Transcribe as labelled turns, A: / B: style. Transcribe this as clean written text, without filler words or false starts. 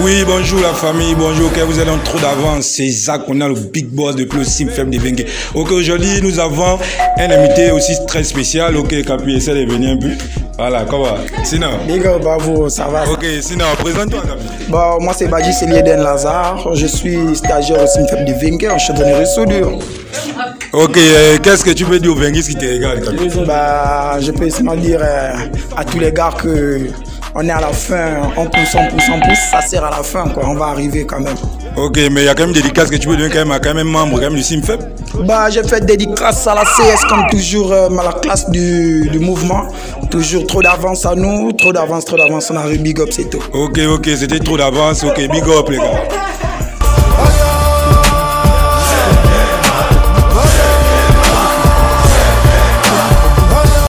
A: Oui, bonjour la famille, bonjour, ok, vous êtes en trop d'avance, c'est Zach, on a le big boss de plus Simfeb de Bengue. Ok, aujourd'hui nous avons un invité aussi très spécial, ok, Capi, essaie de venir un peu. Voilà, comment va? Sinon.
B: Big up, bravo, ça va.
A: Ok, sinon, présente-toi, Capi.
B: Bon, moi c'est Badji Célieden Lazare, je suis stagiaire au Simfeb de Bengue en chaudronnerie soudure.
A: Ok, qu'est-ce que tu peux dire aux Benguis qui te regardent, Capi?
B: Bah, je peux seulement dire à tous les gars que on est à la fin, on pousse, ça sert à la fin, quoi. On va arriver quand même.
A: Ok, mais il y a quand même des dédicaces que tu peux donner quand même membre quand même du Simfeb.
B: Bah, j'ai fait dédicace à la CS comme toujours, à la classe du mouvement. Toujours trop d'avance à nous, trop d'avance, on arrive, big up, c'est tout.
A: Ok, c'était trop d'avance, ok, big up les gars.